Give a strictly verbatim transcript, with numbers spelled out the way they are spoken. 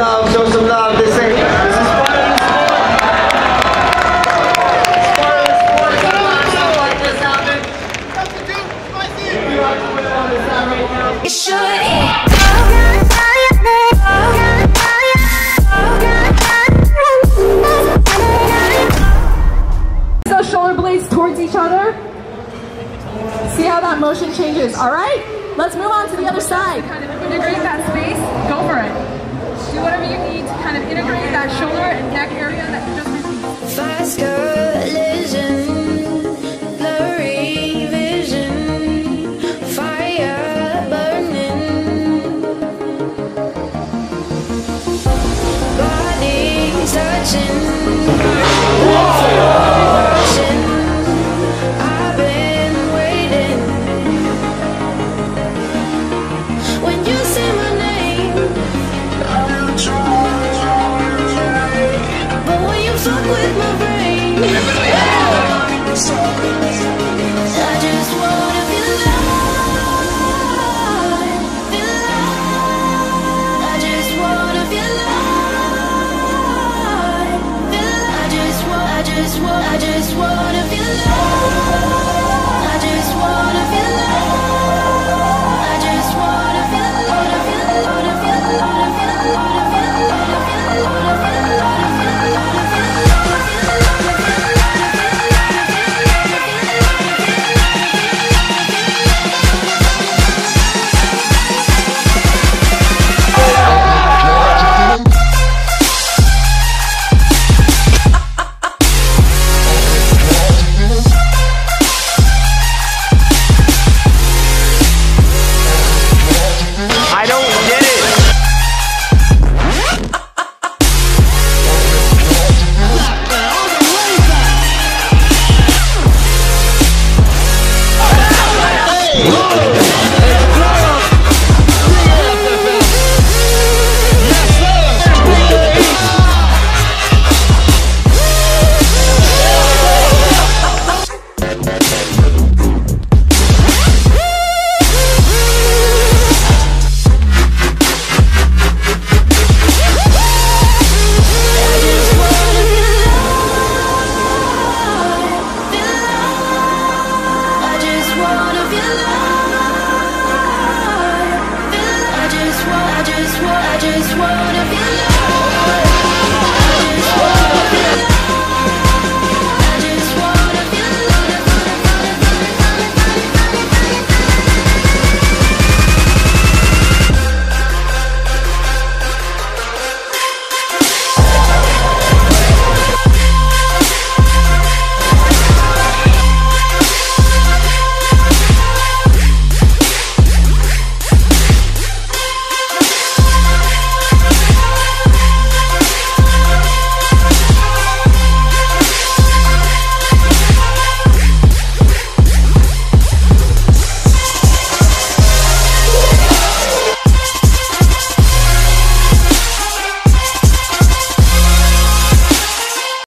love, show some love. This ain't, this is Spartan Sports. Spartan Sports. Like this happen. If you like to win on this side right now. You should. Those shoulder blades towards each other. See how that motion changes. All right, let's move on to the other side. Kind of integrate that space. Go for it. Do whatever you need to kind of integrate that shoulder and neck area that you just released. Fast collision, blurry vision, fire burning, bodies touching.